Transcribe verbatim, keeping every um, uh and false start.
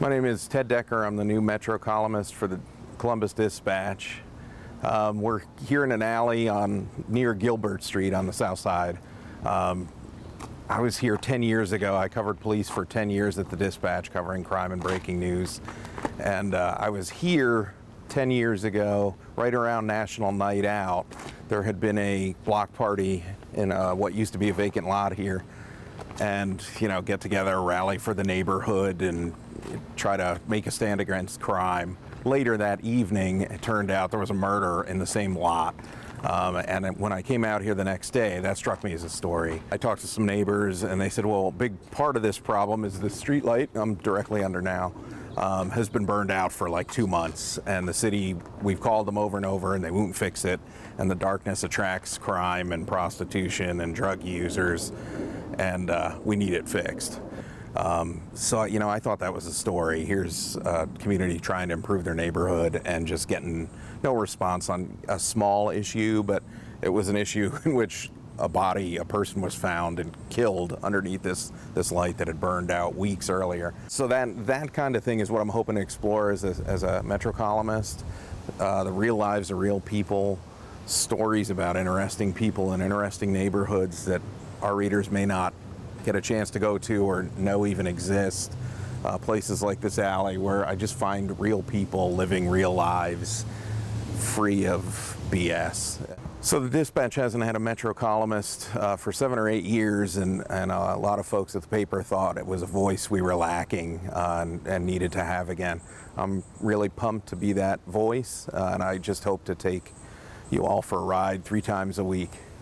My name is Ted Decker. I'm the new Metro columnist for the Columbus Dispatch. Um, we're here in an alley on near Gilbert Street on the south side. Um, I was here ten years ago. I covered police for ten years at the Dispatch, covering crime and breaking news. And uh, I was here ten years ago, right around National Night Out. There had been a block party in uh, what used to be a vacant lot here. And, you know, get together, rally for the neighborhood, and try to make a stand against crime. Later that evening, it turned out there was a murder in the same lot. Um, and when I came out here the next day, that struck me as a story. I talked to some neighbors, and they said, well, a big part of this problem is the street light I'm directly under now um, has been burned out for like two months. And the city, we've called them over and over, and they won't fix it. And the darkness attracts crime and prostitution and drug users, and uh, we need it fixed. Um, so, you know, I thought that was a story. Here's a community trying to improve their neighborhood and just getting no response on a small issue, but it was an issue in which a body, a person was found and killed underneath this, this light that had burned out weeks earlier. So that, that kind of thing is what I'm hoping to explore as a, as a Metro columnist. Uh, the real lives of real people, stories about interesting people and interesting neighborhoods that our readers may not get a chance to go to or know even exist. Uh, places like this alley where I just find real people living real lives free of B S. So the Dispatch hasn't had a Metro columnist uh, for seven or eight years, and, and uh, a lot of folks at the paper thought it was a voice we were lacking uh, and, and needed to have again. I'm really pumped to be that voice, uh, and I just hope to take you all for a ride three times a week.